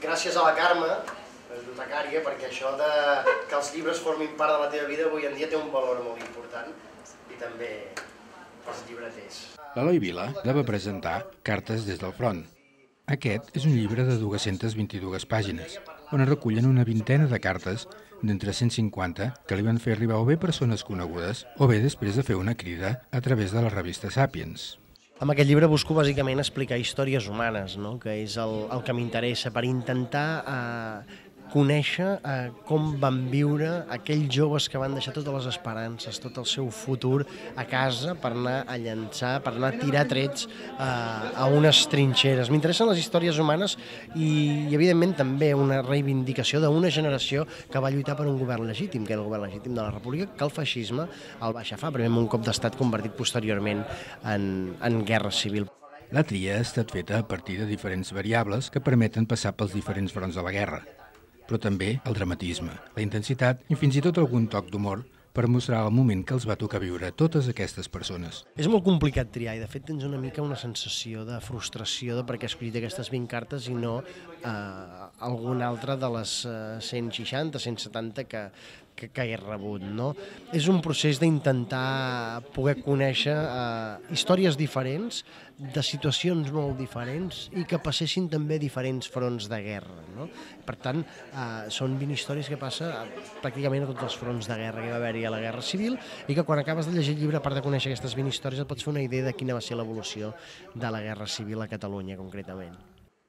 gràcies a la Carme, bibliotecària, perquè això de que els llibres formin part de la teva vida avui en dia té un valor molt important i també pels llibreters. L'Eloi Vila la va presentar Cartes des del front. Aquest és un llibre de 222 pàgines, on es recullen una vintena de cartes d'entre 150 que li van fer arribar o bé persones conegudes o bé després de fer una crida a través de la revista Sàpiens. Amb aquest llibre busco bàsicament explicar històries humanes, que és el que m'interessa, per intentar conèixer com van viure aquells joves que van deixar totes les esperances, tot el seu futur a casa per anar a llançar, per anar a tirar trets a unes trinxeres. M'interessen les històries humanes i evidentment també una reivindicació d'una generació que va lluitar per un govern legítim, que era el govern legítim de la República, que el feixisme el va aixafar, primer amb un cop d'estat convertit posteriorment en guerra civil. La tria ha estat feta a partir de diferents variables que permeten passar pels diferents fronts de la guerra, però també el dramatisme, la intensitat i fins i tot algun toc d'humor per mostrar el moment que els va tocar viure a totes aquestes persones. És molt complicat triar i de fet tens una mica una sensació de frustració de per què he escollit aquestes 20 cartes i no alguna altra de les 160, 170 que he rebut. És un procés d'intentar poder conèixer històries diferents, de situacions molt diferents i que passessin també diferents fronts de guerra. Per tant, són 20 històries que passa pràcticament a tots els fronts de guerra que va haver-hi a la Guerra Civil i que quan acabes de llegir el llibre, a part de conèixer aquestes 20 històries, et pots fer una idea de quina va ser l'evolució de la Guerra Civil a Catalunya, concretament.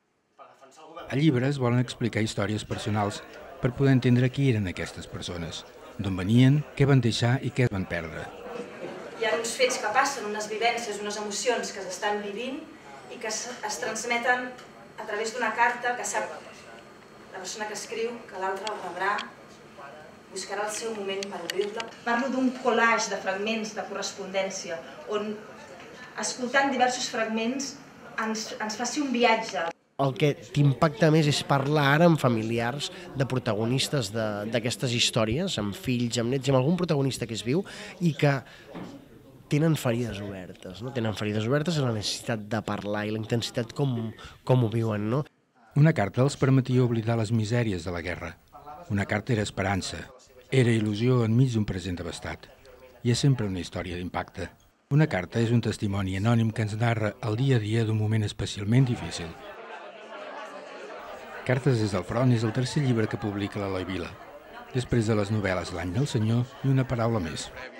Al llibre es volen explicar històries personals per poder entendre qui eren aquestes persones, d'on venien, què van deixar i què van perdre. Hi ha uns fets que passen, unes vivències, unes emocions que s'estan vivint i que es transmeten a través d'una carta que sap la persona que escriu, que l'altre el rebrà, buscarà el seu moment per obrir-la. Parlo d'un collage de fragments de correspondència on, escoltant diversos fragments, ens faci un viatge. El que t'impacta més és parlar ara amb familiars de protagonistes d'aquestes històries, amb fills, amb nets, amb algun protagonista que és viu i que tenen ferides obertes. Tenen ferides obertes i la necessitat de parlar i la intensitat com ho viuen. Una carta els permetia oblidar les misèries de la guerra. Una carta era esperança, era il·lusió enmig d'un present devastat. I és sempre una història d'impacte. Una carta és un testimoni anònim que ens narra el dia a dia d'un moment especialment difícil. Cartes des del front és el tercer llibre que publica l'Eloi Vila, després de les novel·les L'any del Senyor i Una paraula més.